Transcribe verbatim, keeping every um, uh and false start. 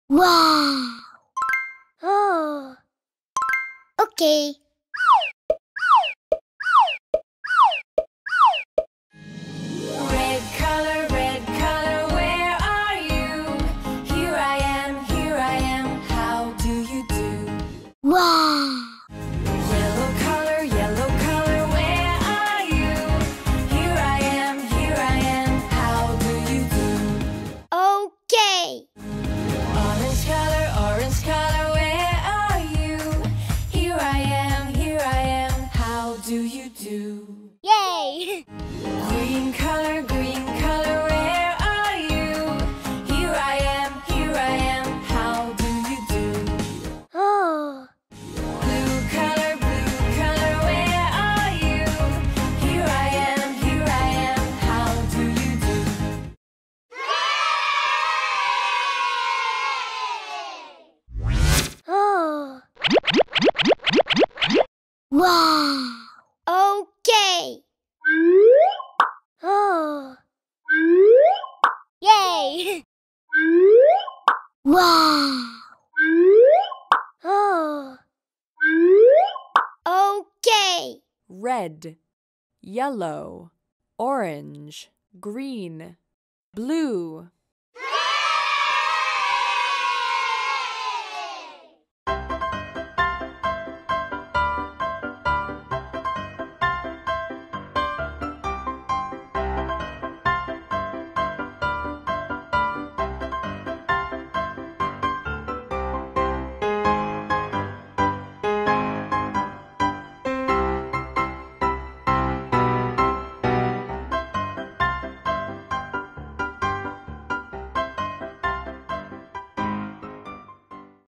Wow! Oh. Okay. Red color, red color, where are you? Here I am, here I am, how do you do? Wow! Yellow color, yellow color, where are you? Here I am, here I am, how do you do? Okay. Orange color, orange color, where are you? Here I am, here I am, how do you do? Yay! Green color, green color, where are you? Here I am, here I am, how do you do? Oh. Blue color, blue color, where are you? Here I am, here I am, how do you do? Oh. Wow! Okay. Oh. Yay! Wow! Oh. Okay. Red, yellow, orange, green, blue,